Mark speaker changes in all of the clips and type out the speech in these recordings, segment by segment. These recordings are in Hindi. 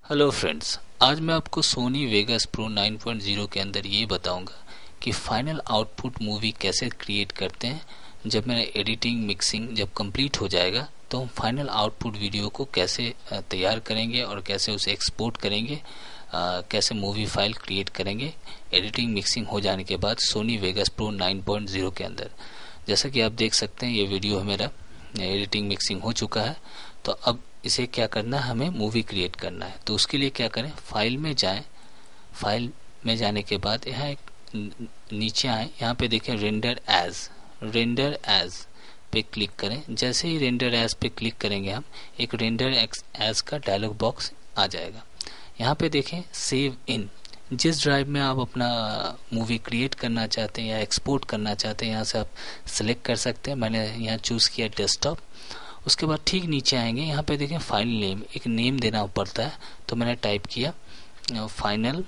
Speaker 1: हेलो फ्रेंड्स, आज मैं आपको सोनी वेगस प्रो 9.0 के अंदर ये बताऊंगा कि फाइनल आउटपुट मूवी कैसे क्रिएट करते हैं। जब मेरा एडिटिंग मिक्सिंग जब कंप्लीट हो जाएगा तो हम फाइनल आउटपुट वीडियो को कैसे तैयार करेंगे और कैसे उसे एक्सपोर्ट करेंगे, कैसे मूवी फाइल क्रिएट करेंगे एडिटिंग मिक्सिंग हो जाने के बाद सोनी वेगस प्रो 9.0 के अंदर। जैसा कि आप देख सकते हैं ये वीडियो मेरा एडिटिंग मिक्सिंग हो चुका है। तो अब इसे क्या करना है, हमें मूवी क्रिएट करना है। तो उसके लिए क्या करें, फाइल में जाएं। फाइल में जाने के बाद यहाँ एक नीचे आए, यहाँ पे देखें रेंडर एज पे क्लिक करें। जैसे ही रेंडर एज पे क्लिक करेंगे हम, एक रेंडर एज का डायलॉग बॉक्स आ जाएगा। यहाँ पे देखें सेव इन, जिस ड्राइव में आप अपना मूवी क्रिएट करना चाहते हैं या एक्सपोर्ट करना चाहते हैं यहाँ से आप सिलेक्ट कर सकते हैं। मैंने यहाँ चूज़ किया डेस्कटॉप। उसके बाद ठीक नीचे आएंगे, यहाँ पे देखें फाइल नेम, एक नेम देना पड़ता है। तो मैंने टाइप किया final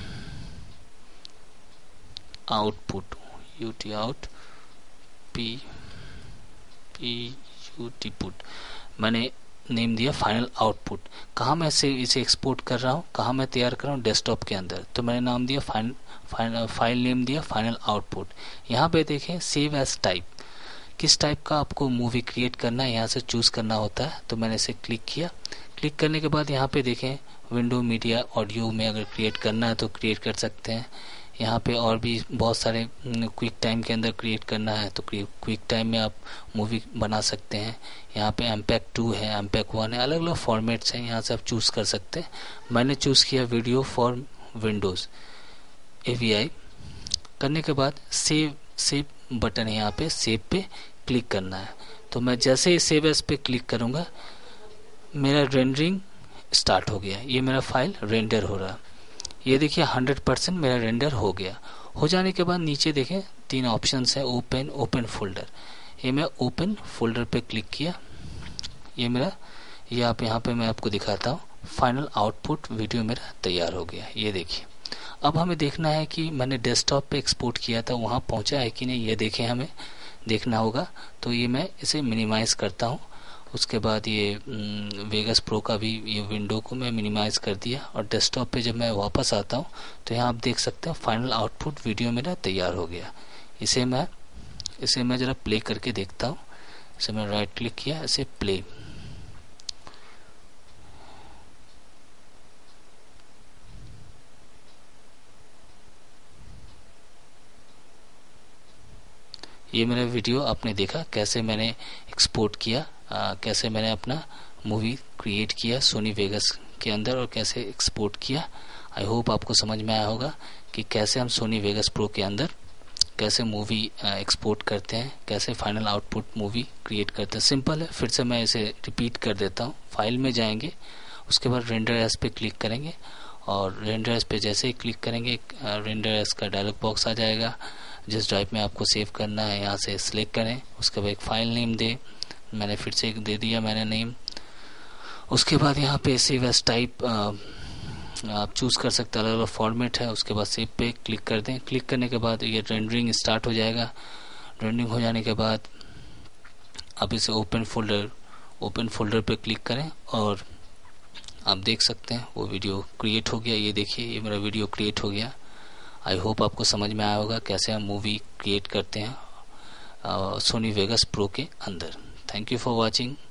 Speaker 1: output, U T out P U T put, मैंने नेम दिया फाइनल आउटपुट। कहाँ मैं इसे एक्सपोर्ट कर रहा हूँ, कहाँ मैं तैयार कर रहा हूँ, डेस्कटॉप के अंदर। तो मैंने नाम दिया फाइल नेम दिया फाइनल आउटपुट। यहाँ पे देखें सेव एज टाइप, किस टाइप का आपको मूवी क्रिएट करना है यहाँ से चूज करना होता है। तो मैंने इसे क्लिक किया। क्लिक करने के बाद यहाँ पे देखें विंडो मीडिया ऑडियो में अगर क्रिएट करना है तो क्रिएट कर सकते हैं। यहाँ पे और भी बहुत सारे क्विक टाइम के अंदर क्रिएट करना है तो क्विक टाइम में आप मूवी बना सकते हैं। यहाँ पे एमपेग 2 है, एमपेग 1 है, अलग अलग फॉर्मेट्स हैं, यहाँ से आप चूज कर सकते हैं। मैंने चूज किया वीडियो फॉर विंडोज AVI। करने के बाद सेव बटन है, यहाँ पे सेव पे क्लिक करना है। तो मैं जैसे ही सेव एज पे क्लिक करूंगा मेरा रेंडरिंग स्टार्ट हो गया। ये मेरा फाइल रेंडर हो रहा, ये देखिए 100% मेरा रेंडर हो गया। हो जाने के बाद नीचे देखें 3 ऑप्शंस है, ओपन फोल्डर। ये मैं ओपन फोल्डर पे क्लिक किया। ये मेरा आप यहाँ पे मैं आपको दिखाता हूँ, फाइनल आउटपुट वीडियो मेरा तैयार हो गया। ये देखिए अब हमें देखना है कि मैंने डेस्कटॉप पे एक्सपोर्ट किया था वहाँ पहुँचा है कि नहीं, ये देखें हमें देखना होगा। तो ये मैं इसे मिनिमाइज करता हूँ। उसके बाद ये वेगस प्रो का भी ये विंडो को मैं मिनिमाइज कर दिया और डेस्कटॉप पे जब मैं वापस आता हूँ तो यहाँ आप देख सकते हैं फाइनल आउटपुट वीडियो मेरा तैयार हो गया। इसे मैं ज़रा प्ले करके देखता हूँ। इसे मैं राइट क्लिक किया, इसे प्ले। ये मेरा वीडियो आपने देखा कैसे मैंने एक्सपोर्ट किया, कैसे मैंने अपना मूवी क्रिएट किया सोनी वेगस के अंदर और कैसे एक्सपोर्ट किया। आई होप आपको समझ में आया होगा कि कैसे हम सोनी वेगस प्रो के अंदर कैसे मूवी एक्सपोर्ट करते हैं, कैसे फाइनल आउटपुट मूवी क्रिएट करते हैं। सिंपल है, फिर से मैं इसे रिपीट कर देता हूँ। फाइल में जाएंगे, उसके बाद रेंडर एज पे क्लिक करेंगे और रेंडर एज पे जैसे ही क्लिक करेंगे रेंडर एज का डायलॉग बॉक्स आ जाएगा। जिस ड्राइव में आपको सेव करना है यहाँ से सिलेक्ट करें। उसके बाद एक फाइल नेम दे, मैंने फिर से एक दे दिया मैंने नेम। उसके बाद यहाँ पे सेव एज टाइप आप चूज़ कर सकते हैं, अलग अलग फॉर्मेट है। उसके बाद सेव पे क्लिक कर दें। क्लिक करने के बाद ये रेंडरिंग स्टार्ट हो जाएगा। रेंडरिंग हो जाने के बाद आप इसे ओपन फोल्डर पे क्लिक करें और आप देख सकते हैं वो वीडियो क्रिएट हो गया। ये देखिए ये मेरा वीडियो क्रिएट हो गया। आई होप आपको समझ में आया होगा कैसे हम मूवी क्रिएट करते हैं सोनी वेगस प्रो के अंदर। Thank you for watching.